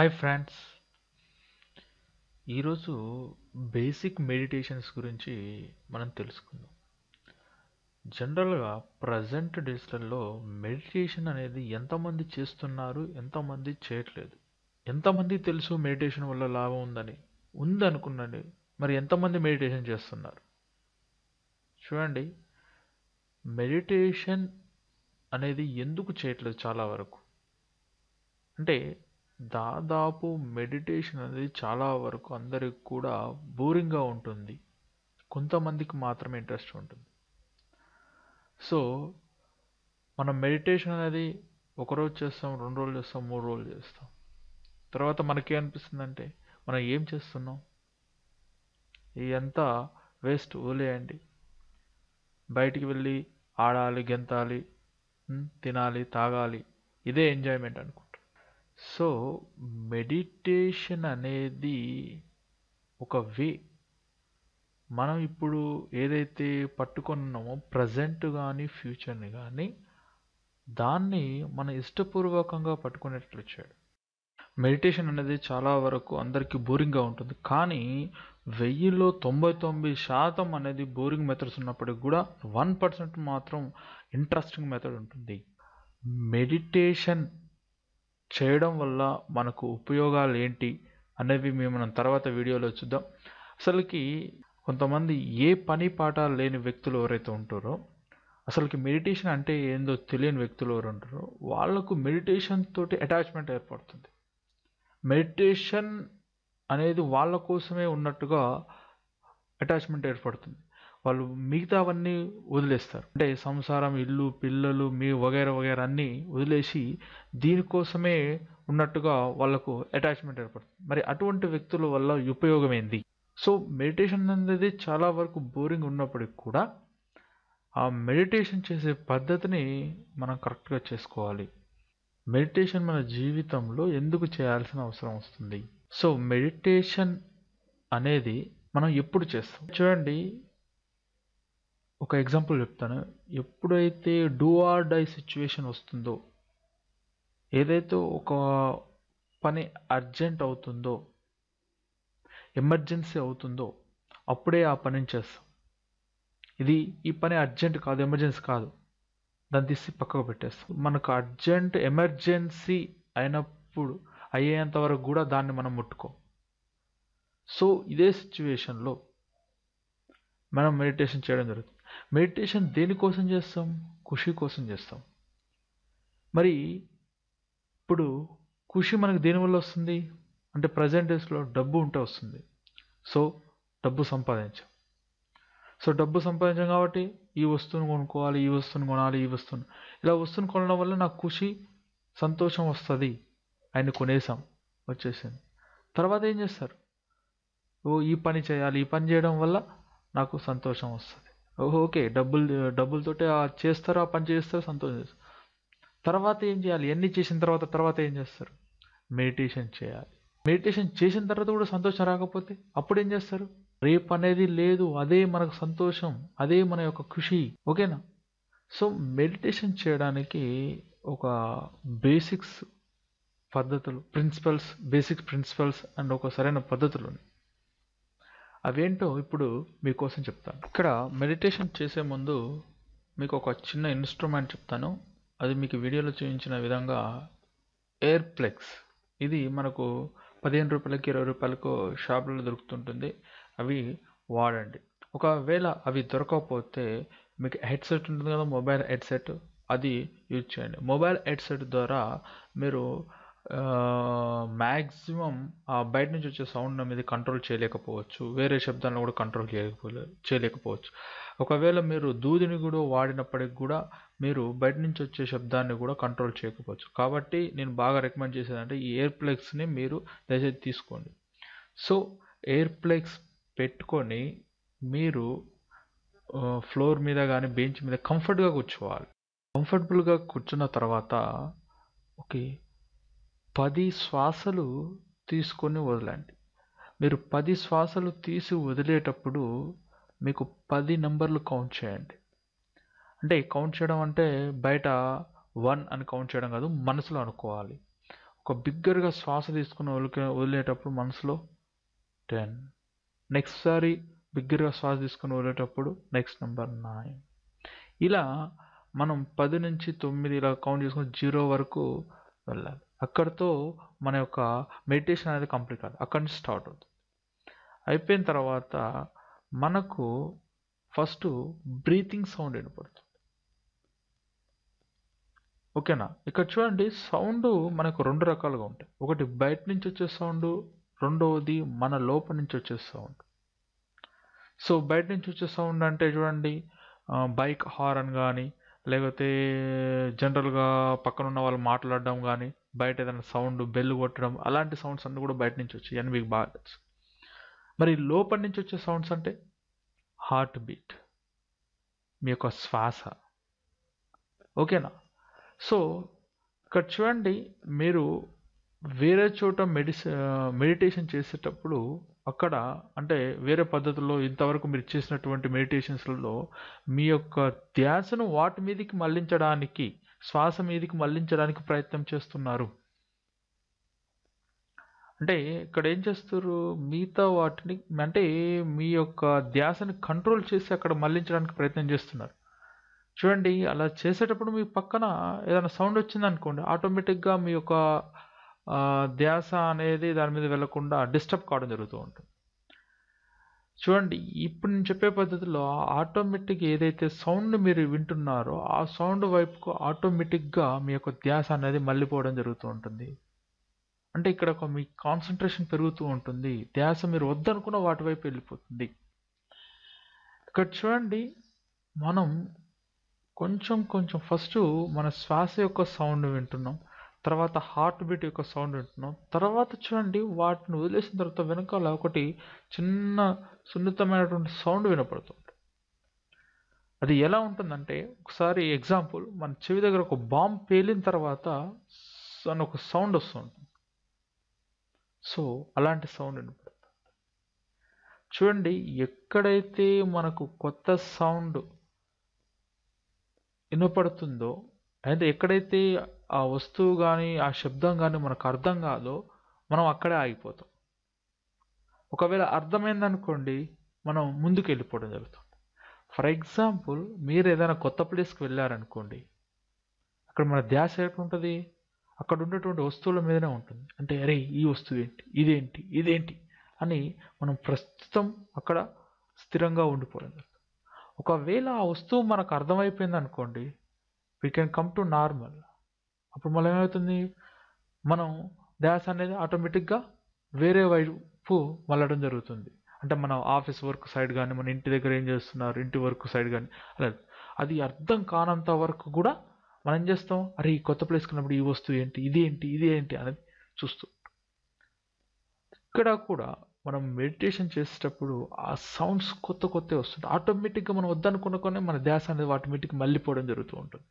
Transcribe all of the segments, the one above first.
Hi friends, ఈరోజు basic meditations గురించి మనం తెలుసుకుందాం. జనరల్గా ప్రజెంట్ డేస్లలో మెడిటేషన్ అనేది ఎంతమంది చేస్తున్నారు, ఎంతమంది చేయట్లేదు, ఎంతమంది తెలుసు మెడిటేషన్ వల్ల లాభం ఉందనుకున్నాండి. మరి ఎంతమంది మెడిటేషన్ చేస్తున్నారు? చూడండి, మెడిటేషన్ అనేది ఎందుకు చేయట్లేదు చాలా వరకు అంటే దాదాపు మెడిటేషన్ అనేది చాలా వరకు అందరికి కూడా బోరింగ్గా ఉంటుంది. కొంతమందికి మాత్రమే ఇంట్రెస్ట్ ఉంటుంది. సో మనం మెడిటేషన్ అనేది ఒకరోజు చేస్తాం, 2 రోజులు చేస్తాం, 3 రోజులు చేస్తాం. తర్వాత మనకి అనిపిస్తుందంటే మనం ఏం చేస్తున్నాం, ఇదంతా వేస్ట్, వదిలేయండి. బయటికి వెళ్ళి ఆడాలి, గెంతాలి, తినాలి, తాగాలి, ఇదే ఎంజాయ్మెంట్ అనుకుంటాం. సో మెడిటేషన్ అనేది ఒక వే. మనం ఇప్పుడు ఏదైతే పట్టుకున్నామో ప్రజెంట్ కానీ ఫ్యూచర్ని కానీ దాన్ని మన ఇష్టపూర్వకంగా పట్టుకునేట్లు వచ్చాడు. మెడిటేషన్ అనేది చాలా వరకు అందరికీ బోరింగ్గా ఉంటుంది, కానీ 1000లో 99% అనేది బోరింగ్ మెథడ్స్ ఉన్నప్పటికీ కూడా 1% మాత్రం ఇంట్రెస్టింగ్ మెథడ్ ఉంటుంది. మెడిటేషన్ చేయడం వల్ల మనకు ఉపయోగాలు ఏంటి అనేవి మనం తర్వాత వీడియోలో చూద్దాం. అసలుకి కొంతమంది ఏ పని పాట లేని వ్యక్తులు ఎవరైతే ఉంటారో, అసలుకి మెడిటేషన్ అంటే ఏందో తెలియని వ్యక్తులు ఎవరు ఉంటారో వాళ్ళకు మెడిటేషన్ తోటి అటాచ్మెంట్ ఏర్పడుతుంది. మెడిటేషన్ అనేది వాళ్ళ కోసమే ఉన్నట్టుగా అటాచ్మెంట్ ఏర్పడుతుంది. వాళ్ళు మిగతావన్నీ వదిలేస్తారు. అంటే సంసారం, ఇల్లు, పిల్లలు, వగైరా వగైరా అన్నీ వదిలేసి దీనికోసమే ఉన్నట్టుగా వాళ్ళకు అటాచ్మెంట్ ఏర్పడుతుంది. మరి అటువంటి వ్యక్తుల వల్ల ఉపయోగం ఏంది? సో మెడిటేషన్ అనేది చాలా వరకు బోరింగ్ ఉన్నప్పటికి కూడా ఆ మెడిటేషన్ చేసే పద్ధతిని మనం కరెక్ట్గా చేసుకోవాలి. మెడిటేషన్ మన జీవితంలో ఎందుకు చేయాల్సిన అవసరం వస్తుంది? సో మెడిటేషన్ అనేది మనం ఎప్పుడు చేస్తాం? చూడండి, ఒక ఎగ్జాంపుల్ చెప్తాను. ఎప్పుడైతే డూ ఆర్ డై సిచ్యువేషన్ వస్తుందో, ఏదైతే ఒక పని అర్జెంట్ అవుతుందో, ఎమర్జెన్సీ అవుతుందో, అప్పుడే ఆ పనిని చేస్తాం. ఈ పని అర్జెంట్ కాదు, ఎమర్జెన్సీ కాదు, దాన్ని తీసి పక్కకు పెట్టేస్తాం. మనకు అర్జెంట్, ఎమర్జెన్సీ అయినప్పుడు అయ్యేంత వరకు కూడా దాన్ని మనం ముట్టుకోం. సో ఇదే సిచ్యువేషన్లో మనం మెడిటేషన్ చేయడం జరుగుతుంది. మెడిటేషన్ దేనికోసం చేస్తాం? ఖుషి కోసం చేస్తాం. మరి ఇప్పుడు ఖుషి మనకు దేనివల్ల వస్తుంది అంటే ప్రజెంట్ డేస్లో డబ్బు ఉంటే వస్తుంది. సో డబ్బు సంపాదించాం. సో డబ్బు సంపాదించాం కాబట్టి ఈ వస్తువును కొనుక్కోవాలి, ఈ వస్తువును కొనాలి, ఇలా వస్తువును కొనడం వల్ల నాకు ఖుషి, సంతోషం వస్తుంది. ఆయన కొనేసాం, వచ్చేసింది. తర్వాత ఏం చేస్తారు? ఈ పని చేయాలి, ఈ పని చేయడం వల్ల నాకు సంతోషం వస్తుంది. ఓకే, డబ్బులతోటే చేస్తారు, ఆ పని చేస్తారు, సంతోషం చేస్తారు. తర్వాత ఏం చేయాలి? ఎన్ని చేసిన తర్వాత ఏం చేస్తారు? మెడిటేషన్ చేయాలి. మెడిటేషన్ చేసిన తర్వాత కూడా సంతోషం రాకపోతే అప్పుడు ఏం చేస్తారు? రేపు అనేది లేదు, అదే మనకు సంతోషం, అదే మన యొక్క ఖుషి. ఓకేనా? సో మెడిటేషన్ చేయడానికి ఒక బేసిక్స్ పద్ధతులు, బేసిక్ ప్రిన్సిపల్స్ అండ్ ఒక సరైన పద్ధతులు ఉన్నాయి. అవేంటో ఇప్పుడు మీకోసం చెప్తాను. ఇక్కడ మెడిటేషన్ చేసే ముందు మీకు ఒక చిన్న ఇన్స్ట్రుమెంట్ చెప్తాను. అది మీకు వీడియోలో చూపించిన విధంగా ఎయిర్ ప్లగ్స్. ఇది మనకు 15 రూపాయలకి, 20 రూపాయలకు షాపులలో దొరుకుతుంటుంది. అవి వాడండి. ఒకవేళ అవి దొరకకపోతే మీకు హెడ్సెట్ ఉంటుంది కదా, మొబైల్ హెడ్సెట్, అది యూజ్ చేయండి. మొబైల్ హెడ్సెట్ ద్వారా మీరు మ్యాక్సిమం బయట నుంచి వచ్చే సౌండ్ మీద కంట్రోల్ చేయలేకపోవచ్చు, వేరే శబ్దాలను కూడా కంట్రోల్ చేయలేకపోవచ్చు. ఒకవేళ మీరు దూదిని కూడా వాడినప్పటికి కూడా మీరు బయట నుంచి వచ్చే శబ్దాన్ని కూడా కంట్రోల్ చేయకపోవచ్చు. కాబట్టి నేను బాగా రికమెండ్ చేసేదంటే ఈ ఎయిర్ ప్లగ్స్ని మీరు దయచేసి తీసుకోండి. సో ఎయిర్ ప్లగ్స్ పెట్టుకొని మీరు ఫ్లోర్ మీద కానీ బెంచ్ మీద కంఫర్ట్గా కూర్చోవాలి. కంఫర్టబుల్గా కూర్చున్న తర్వాత ఓకే 10 శ్వాసలు తీసుకొని వదలండి. మీరు 10 శ్వాసలు తీసి వదిలేటప్పుడు మీకు 10 నెంబర్లు కౌంట్ చేయండి. అంటే కౌంట్ చేయడం అంటే బయట 1 అని కౌంట్ చేయడం కాదు, మనసులో అనుకోవాలి. ఒక బిగ్గరగా శ్వాస తీసుకుని వదిలేటప్పుడు మనసులో 10. నెక్స్ట్ సారి బిగ్గరగా శ్వాస తీసుకుని వదిలేటప్పుడు నెక్స్ట్ నెంబర్ 9. ఇలా మనం 10 నుంచి 9 ఇలా కౌంట్ చేసుకుని 0 వరకు వెళ్ళాలి. అక్కడితో మన యొక్క మెడిటేషన్ అనేది కంప్లీట్ కాదు, అక్కడి నుంచి స్టార్ట్ అవుతుంది. అయిపోయిన తర్వాత మనకు ఫస్ట్ బ్రీతింగ్ సౌండ్ వినపడుతుంది. ఓకేనా? ఇక్కడ చూడండి, సౌండ్ మనకు 2 రకాలుగా ఉంటాయి. ఒకటి బయట నుంచి వచ్చే సౌండ్, రెండవది మన లోపల నుంచి వచ్చే సౌండ్. సో బయట నుంచి వచ్చే సౌండ్ అంటే చూడండి, బైక్ హారన్ కానీ, లేకపోతే జనరల్గా పక్కన ఉన్న వాళ్ళు మాట్లాడడం కానీ, బయట ఏదైనా సౌండ్ బెల్ కొట్టడం, అలాంటి సౌండ్స్ అన్నీ కూడా బయట నుంచి వచ్చాయి అని మీకు బాగా తెలుసు. మరి లోపల నుంచి వచ్చే సౌండ్స్ అంటే హార్ట్ బీట్, మీ యొక్క శ్వాస. ఓకేనా? సో ఇక్కడ చూడండి, మీరు వేరే చోట మెడిటేషన్ చేసేటప్పుడు అక్కడ అంటే వేరే పద్ధతుల్లో ఇంతవరకు మీరు చేసినటువంటి మెడిటేషన్స్లలో మీ యొక్క ధ్యాసను వాటి మీదకి మళ్లించడానికి, శ్వాస మీదకి మళ్లించడానికి ప్రయత్నం చేస్తున్నారు. అంటే ఇక్కడ ఏం చేస్తారు, మిగతా వాటిని అంటే మీ యొక్క ధ్యాసని కంట్రోల్ చేసి అక్కడ మళ్లించడానికి ప్రయత్నం చేస్తున్నారు. చూడండి, అలా చేసేటప్పుడు మీ పక్కన ఏదైనా సౌండ్ వచ్చింది అనుకోండి, ఆటోమేటిక్గా మీ యొక్క ధ్యాస అనేది దాని మీద వెళ్లకుండా డిస్టర్బ్ కావడం జరుగుతూ ఉంటుంది. చూడండి, ఇప్పుడు నేను చెప్పే పద్ధతిలో ఆటోమేటిక్ ఏదైతే సౌండ్ మీరు వింటున్నారో ఆ సౌండ్ వైపుకు ఆటోమేటిక్గా మీ యొక్క ధ్యాస అనేది మళ్ళీపోవడం జరుగుతూ ఉంటుంది. అంటే ఇక్కడ మీ కాన్సన్ట్రేషన్ పెరుగుతూ ఉంటుంది, ధ్యాస మీరు వద్దనుకున్న వాటి వైపు వెళ్ళిపోతుంది. ఇక్కడ చూడండి, మనం కొంచెం కొంచెం ఫస్ట్ మన శ్వాస యొక్క సౌండ్ వింటున్నాం, తర్వాత హార్ట్ బీట్ యొక్క సౌండ్ వింటున్నాం, తర్వాత చూడండి వాటిని వదిలేసిన తర్వాత వెనకాల ఒకటి చిన్న సున్నితమైనటువంటి సౌండ్ వినపడుతుంది. అది ఎలా ఉంటుందంటే, ఒకసారి ఎగ్జాంపుల్, మన చెవి దగ్గర ఒక బాంబ్ పేలిన తర్వాత అని ఒక సౌండ్ వస్తుంది. సో అలాంటి సౌండ్ వినపడుతుంది. చూడండి, ఎక్కడైతే మనకు కొత్త సౌండ్ వినపడుతుందో, అయితే ఎక్కడైతే ఆ వస్తువు కానీ ఆ శబ్దం కానీ మనకు అర్థం కాదో మనం అక్కడే ఆగిపోతాం. ఒకవేళ అర్థమైందనుకోండి, మనం ముందుకు వెళ్ళిపోవడం జరుగుతుంది. ఫర్ ఎగ్జాంపుల్, మీరు ఏదైనా కొత్త ప్లేస్కి వెళ్ళారనుకోండి, అక్కడ మన ధ్యాస ఎట్లుంటుంది, అక్కడ ఉన్నటువంటి వస్తువుల మీదనే ఉంటుంది. అంటే అరే ఈ వస్తువు ఏంటి, ఇదేంటి, ఇదేంటి అని మనం ప్రస్తుతం అక్కడ స్థిరంగా ఉండిపోవడం జరుగుతుంది. ఒకవేళ ఆ వస్తువు మనకు అర్థమైపోయింది అనుకోండి, we can come to normal. అప్పుడు మళ్ళీ ఏమవుతుంది, మనం ధ్యాస అనేది ఆటోమేటిక్గా వేరే వైపు మళ్ళడం జరుగుతుంది. అంటే మన ఆఫీస్ వర్క్ సైడ్ కానీ, మన ఇంటి దగ్గర ఏం చేస్తున్నారు, ఇంటి వర్క్ సైడ్ కానీ, అలా అది అర్థం కానంత వరకు కూడా మనం ఏం చేస్తాం, అరే ఈ కొత్త ప్లేస్కి వెళ్ళినప్పుడు ఈ వస్తువు ఏంటి, ఇది ఏంటి, ఇది ఏంటి అనేది చూస్తూ. ఇక్కడ కూడా మనం మెడిటేషన్ చేసేటప్పుడు ఆ సౌండ్స్ కొత్త కొత్త వస్తుంది, ఆటోమేటిక్గా మనం వద్దనుకున్న మన ధ్యాస అనేది ఆటోమేటిక్గా మళ్ళీపోవడం జరుగుతూ ఉంటుంది.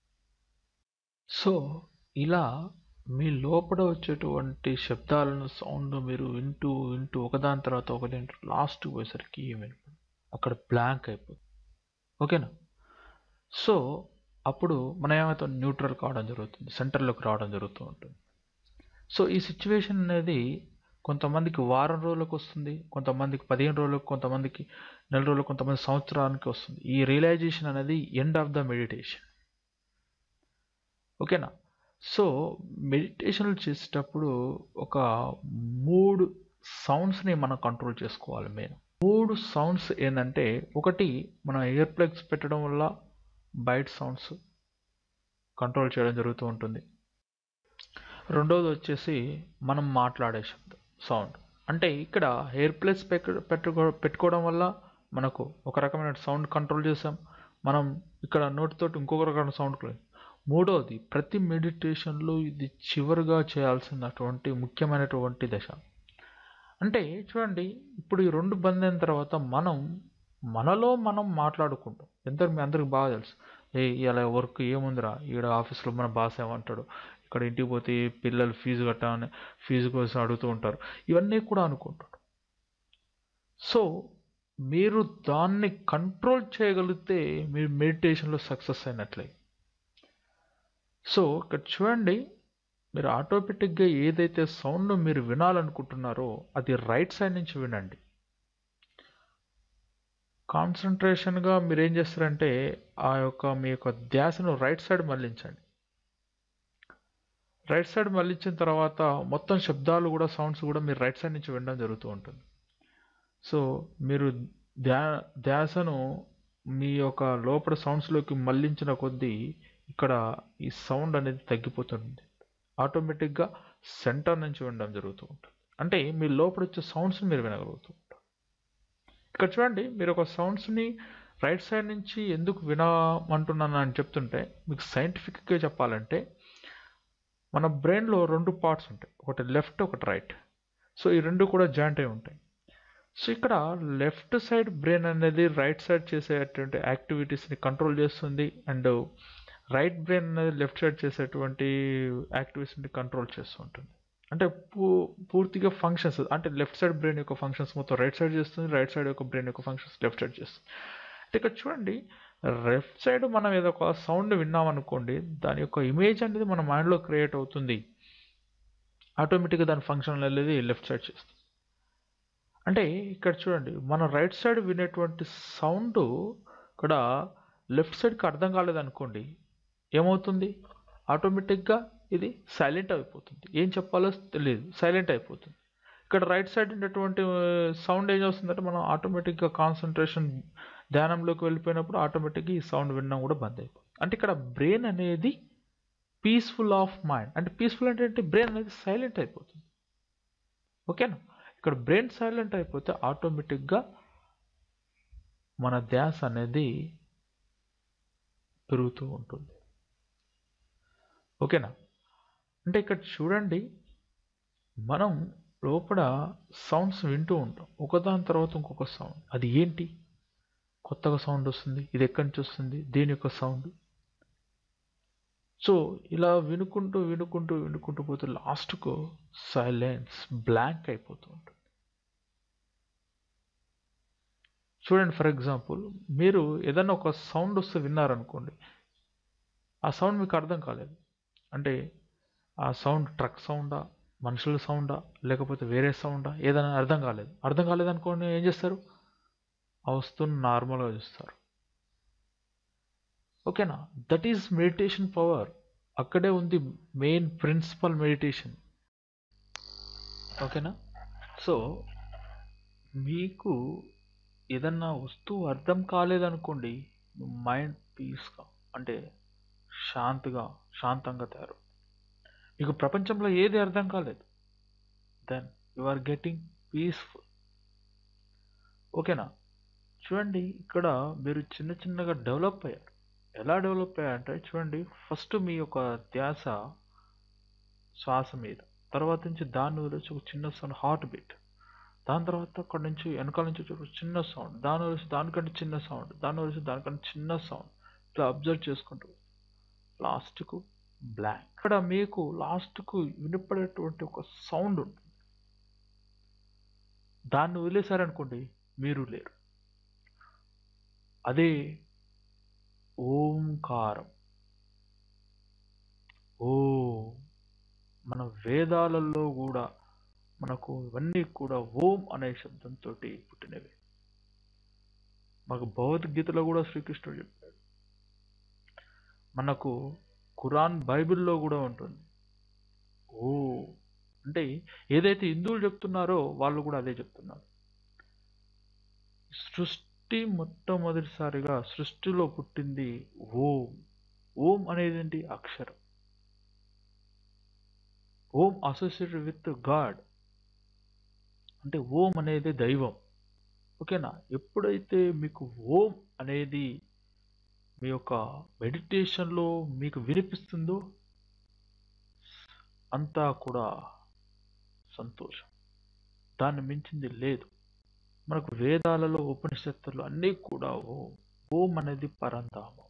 సో ఇలా మీ లోపల వచ్చేటువంటి శబ్దాలను, సౌండ్ మీరు వింటూ వింటూ ఒకదాని తర్వాత ఒకటి లాస్ట్ పోయేసరికి ఏమి అక్కడ బ్లాంక్ అయిపోతుంది. ఓకేనా? సో అప్పుడు మనం ఏమవుతాం, న్యూట్రల్ కావడం జరుగుతుంది, సెంటర్లోకి రావడం జరుగుతూ ఉంటుంది. సో ఈ సిచ్యువేషన్ అనేది కొంతమందికి వారం రోజులకు వస్తుంది, కొంతమందికి 15 రోజులకు, కొంతమందికి నెల రోజులకు, కొంతమంది సంవత్సరానికి వస్తుంది. ఈ రియలైజేషన్ అనేది ఎండ్ ఆఫ్ ద మెడిటేషన్. ఓకేనా? సో మెడిటేషన్లు చేసేటప్పుడు ఒక 3 సౌండ్స్ని మనం కంట్రోల్ చేసుకోవాలి. మెయిన్ 3 సౌండ్స్ ఏంటంటే, ఒకటి మనం ఇయర్ ప్లగ్స్ పెట్టడం వల్ల బయట సౌండ్స్ కంట్రోల్ చేయడం జరుగుతూ ఉంటుంది. రెండవది వచ్చేసి మనం మాట్లాడే సౌండ్. అంటే ఇక్కడ ఎయిర్ ప్లగ్స్ పెట్టుకోవడం వల్ల మనకు ఒక రకమైన సౌండ్ కంట్రోల్ చేసాం, మనం ఇక్కడ నోటితోటి ఇంకొక రకమైన సౌండ్. మూడవది, ప్రతి మెడిటేషన్లో ఇది చివరిగా చేయాల్సినటువంటి ముఖ్యమైనటువంటి దశ. అంటే చూడండి, ఇప్పుడు ఈ 2 బంద్ అయిన తర్వాత మనలో మనం మాట్లాడుకుంటాం. మీ అందరికి బాగా తెలుసు, ఇలా వర్క్ ఏముందిరా, ఈడ ఆఫీస్లో మన బాస్ ఏమంటాడు, ఇక్కడ ఇంటికి పోతే పిల్లలు ఫీజు కట్టాలని ఫీజు కోసం అడుగుతూ ఉంటారు, ఇవన్నీ కూడా అనుకుంటారు. సో మీరు దాన్ని కంట్రోల్ చేయగలిగితే మీరు మెడిటేషన్లో సక్సెస్ అయినట్లే. సో ఇక్కడ చూడండి, మీరు ఆటోమేటిక్గా ఏదైతే సౌండ్ మీరు వినాలనుకుంటున్నారో అది రైట్ సైడ్ నుంచి వినండి. కాన్సన్ట్రేషన్గా మీరు ఏం చేస్తారంటే మీ యొక్క ధ్యాసను రైట్ సైడ్ మళ్ళించండి. రైట్ సైడ్ మళ్ళించిన తర్వాత మొత్తం శబ్దాలు కూడా సౌండ్స్ కూడా మీరు రైట్ సైడ్ నుంచి వినడం జరుగుతూ ఉంటుంది. సో మీరు ధ్యాసను మీ యొక్క లోపల సౌండ్స్లోకి మళ్ళించిన కొద్దీ ఇక్కడ ఈ సౌండ్ అనేది తగ్గిపోతుంది. ఆటోమేటిక్గా సెంటర్ నుంచి వినడం జరుగుతూ ఉంటుంది. అంటే మీ లోపల వచ్చే సౌండ్స్ని మీరు వినగలుగుతూ ఉంటారు. ఇక్కడ చూడండి, మీరు ఒక సౌండ్స్ని రైట్ సైడ్ నుంచి ఎందుకు వినమంటున్నాను అని చెప్తుంటే, మీకు సైంటిఫిక్గా చెప్పాలంటే మన బ్రెయిన్లో 2 పార్ట్స్ ఉంటాయి, ఒకటి లెఫ్ట్ ఒకటి రైట్. సో ఈ 2 కూడా జాయింట్ అయి ఉంటాయి. సో ఇక్కడ లెఫ్ట్ సైడ్ బ్రెయిన్ అనేది రైట్ సైడ్ చేసేటువంటి యాక్టివిటీస్ని కంట్రోల్ చేస్తుంది, అండ్ రైట్ బ్రెయిన్ అనేది లెఫ్ట్ సైడ్ చేసేటువంటి యాక్టివిటీస్ని కంట్రోల్ చేస్తూ ఉంటుంది. అంటే పూర్తిగా ఫంక్షన్స్, అంటే లెఫ్ట్ సైడ్ బ్రెయిన్ యొక్క ఫంక్షన్స్ మొత్తం రైట్ సైడ్ చేస్తుంది, రైట్ సైడ్ యొక్క బ్రెయిన్ యొక్క ఫంక్షన్స్ లెఫ్ట్ సైడ్ చేస్తుంది. అంటే ఇక్కడ చూడండి, లెఫ్ట్ సైడ్ మనం ఏదో ఒక సౌండ్ విన్నామనుకోండి, దాని యొక్క ఇమేజ్ అనేది మన మైండ్లో క్రియేట్ అవుతుంది. ఆటోమేటిక్గా దాని ఫంక్షన్ అనేది లెఫ్ట్ సైడ్ చేస్తుంది. అంటే ఇక్కడ చూడండి, మన రైట్ సైడ్ వినేటువంటి సౌండ్ ఇక్కడ లెఫ్ట్ సైడ్కి అర్థం కాలేదనుకోండి, ఏమవుతుంది? ఆటోమేటిక్గా ఇది సైలెంట్ అయిపోతుంది. ఏం చెప్పాలో తెలియదు, సైలెంట్ అయిపోతుంది. ఇక్కడ రైట్ సైడ్ ఉన్నటువంటి సౌండ్ ఏం చేస్తుందంటే మనం ఆటోమేటిక్గా కాన్సన్ట్రేషన్ ధ్యానంలోకి వెళ్ళిపోయినప్పుడు ఆటోమేటిక్గా ఈ సౌండ్ వినడం కూడా బంద్ అయిపోతుంది. అంటే ఇక్కడ బ్రెయిన్ అనేది పీస్ఫుల్ ఆఫ్ మైండ్, అంటే పీస్ఫుల్ అంటే బ్రెయిన్ అనేది సైలెంట్ అయిపోతుంది. ఓకేనా? ఇక్కడ బ్రెయిన్ సైలెంట్ అయిపోతే ఆటోమేటిక్గా మన ధ్యాస అనేది పెరుగుతూ ఉంటుంది. ఓకేనా? అంటే ఇక్కడ చూడండి, మనం లోపల సౌండ్స్ వింటూ ఉంటాం, ఒకదాని తర్వాత ఇంకొక సౌండ్. అది ఏంటి? కొత్తగా సౌండ్ వస్తుంది, ఇది ఎక్కడి నుంచి వస్తుంది, దేని యొక్క సౌండ్? సో ఇలా వినుకుంటూ వినుకుంటూ వినుకుంటూ పోతే లాస్ట్కు సైలెన్స్, బ్లాంక్ అయిపోతూ ఉంటుంది. చూడండి, ఫర్ ఎగ్జాంపుల్ మీరు ఏదైనా ఒక సౌండ్ వస్తే విన్నారనుకోండి, ఆ సౌండ్ మీకు అర్థం కాలేదు. అంటే ఆ సౌండ్ ట్రక్ సౌండా, మనుషుల సౌండా, లేకపోతే వేరే సౌండా, ఏదైనా అర్థం కాలేదనుకోండి, ఏం చేస్తారు? ఆ వస్తువుని నార్మల్గా చూస్తారు. ఓకేనా? That is meditation power. అక్కడే ఉంది మెయిన్ ప్రిన్సిపల్ మెడిటేషన్. ఓకేనా? సో మీకు ఏదన్నా వస్తువు అర్థం కాలేదనుకోండి, మైండ్ పీస్గా, అంటే శాంతంగా తయారు. మీకు ప్రపంచంలో ఏది అర్థం కాలేదు, then you are getting peaceful. ఓకేనా? చూడండి, ఇక్కడ మీరు చిన్న చిన్నగా డెవలప్ అయ్యారు. ఎలా డెవలప్ అయ్యారంటే చూడండి, ఫస్ట్ మీ యొక్క ధ్యాస శ్వాస మీద, తర్వాత నుంచి దాని వదిలేసి ఒక చిన్న సౌండ్, హార్ట్ బీట్, దాని తర్వాత అక్కడ నుంచి వెనకాల నుంచి ఒక చిన్న సౌండ్, దాని వదిలేసి దానికంటే చిన్న సౌండ్, దాని వదిలేసి దానికంటే చిన్న సౌండ్, ఇట్లా అబ్జర్వ్ చేసుకుంటూ లాస్ట్కు బ్లాంక్. ఇక్కడ మీకు లాస్ట్కు వినపడేటువంటి ఒక సౌండ్ ఉంటుంది, దాన్ని వదిలేశారనుకోండి మీరు లేరు. అదే ఓంకారం. ఓ మన వేదాలలో కూడా మనకు ఇవన్నీ కూడా ఓం అనే శబ్దంతో పుట్టినవి. మనకు భగవద్గీతలో కూడా శ్రీకృష్ణుడు చెప్పాడు, మనకు ఖురాన్ బైబిల్లో కూడా ఉంటుంది. ఓ అంటే ఏదైతే హిందువులు చెప్తున్నారో వాళ్ళు కూడా అదే చెప్తున్నారు. మొట్టమొదటిసారిగా సృష్టిలో పుట్టింది ఓం. ఓం అనేది ఏంటి? అక్షరం. ఓం అసోసియేటెడ్ విత్ గాడ్, అంటే ఓం అనేది దైవం. ఓకేనా? ఎప్పుడైతే మీకు ఓం అనేది మీ యొక్క మెడిటేషన్లో మీకు వినిపిస్తుందో అంతా కూడా సంతోషం, దాన్ని మించింది లేదు. మనకు వేదాలలో ఉపనిషత్తులు అన్నీ కూడా ఓం. ఓం అనేది పరంధామం,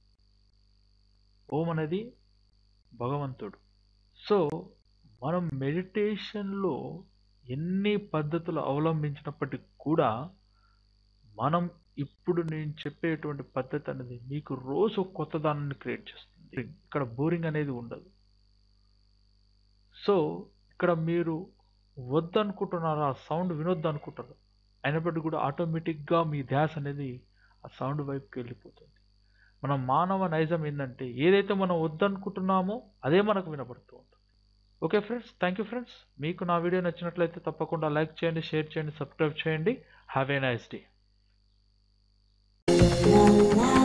ఓం అనేది భగవంతుడు. సో మనం మెడిటేషన్లో ఎన్ని పద్ధతులు అవలంబించినప్పటికీ కూడా మనం ఇప్పుడు నేను చెప్పేటువంటి పద్ధతి అనేది మీకు రోజు కొత్త దానిని క్రియేట్ చేస్తుంది. ఇక్కడ బోరింగ్ అనేది ఉండదు. సో ఇక్కడ మీరు వద్దనుకుంటున్నారు, ఆ సౌండ్ వినొద్దు అనుకుంటారు, అయినప్పటికీ కూడా ఆటోమేటిక్గా మీ ధ్యాస అనేది ఆ సౌండ్ వైపుకి వెళ్ళిపోతుంది. మన మానవ నైజం ఏంటంటే ఏదైతే మనం వద్దనుకుంటున్నామో అదే మనకు వినపడుతూ ఉంటుంది. Okay friends, thank you friends. మీకు నా వీడియో నచ్చినట్లయితే తప్పకుండా లైక్ చేయండి, షేర్ చేయండి, సబ్స్క్రైబ్ చేయండి. Have a nice day.